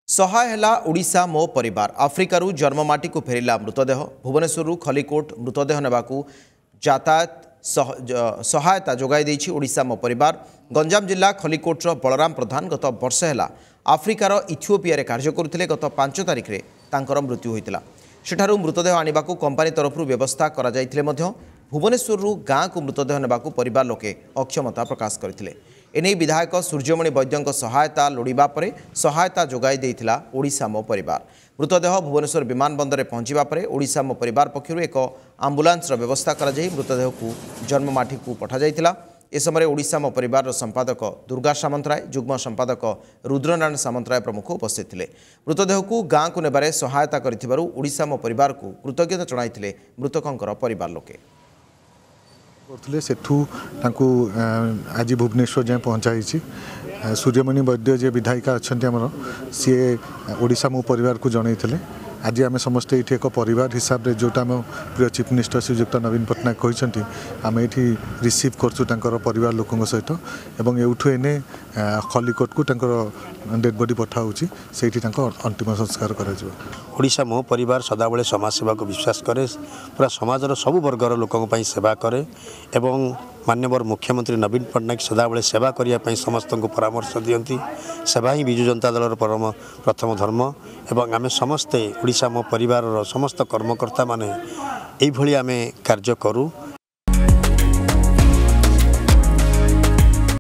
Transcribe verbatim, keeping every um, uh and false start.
सहाय हैला ओडिशा मो परिवार आफ्रिकारु जन्ममाटी को फेरिला मृतदेह भुवनेश्वर खलीकोट मृतदेह नेबाकू यातायात सहायता जोगाई देछि ओडिशा मो परिवार। गंजाम जिला खलीकोटर बलराम प्रधान गत वर्ष है आफ्रिकार इथियोपिया कार्य करुथिले। गत पांच तारिख रे तांकर मृत्यु होइतिला। सेठारु मृतदेह आनिबाकू कंपनी तरफरु व्यवस्था करा जाइथिले मध्य भुवनेश्वर गाँ को मृतदेह नेबाकू परिवार लोके अक्षमता प्रकाश करथिले। एने विधायक सूर्यमणि वैद्य सहायता लोड़िबा परे सहायता जोगाई देइथिला ओडिशा मो परिवार। मृतदेह भुवनेश्वर विमान बंदर पहुंचीबा परे ओडिशा मो परिवार पक्षरु एक आंबुलांस व्यवस्था करा जाई मृतदेह को जन्ममाटी को पठा जाइथिला। ए समय ओडिशा मो परिवार संपादक दुर्गा सामंतराय जुग्म संपादक रुद्रनारायण सामंतराय प्रमुख उपस्थित थे। मृतदेह को गाँ को नेबारे सहायता करिथिबारु ओडिशा मो परिवार को कृतज्ञता जणाइथिले मृतकंकर परिवार लोके। करथिले सेठू तांकू आज भुवनेश्वर जाए पहुँचाई। सूर्यमणि वैद्य जे विधायिका अच्छा आमर सी ओडिशा मो परिवार को जनईले। आज आम समस्ते ये एक परिवार हिसाब से जोटा आम प्रिय चीफ मिनिस्टर श्रीजुक्त नवीन पट्टनायक कहते आम ये रिसीव कर परिवार लोकों सहित एवं एवठू एने खलीकोट को डेड बॉडी पठाऊँ से अंतिम संस्कार कर। ओडिशा मो परिवार सदाबले समाज सेवा को विश्वास करे, पूरा समाजर सबु वर्गर लोकों सेवा करे एवं माननीय मुख्यमंत्री नवीन पट्टनायक सदाबले सेवा करने समस्त को परामर्श दियंती। सेवा ही विजु जनता दल परम प्रथम धर्म एवं आम समस्ते ओडिशा मो परिवार समस्त कर्मकर्ता माने एभली आमे कार्य करूँ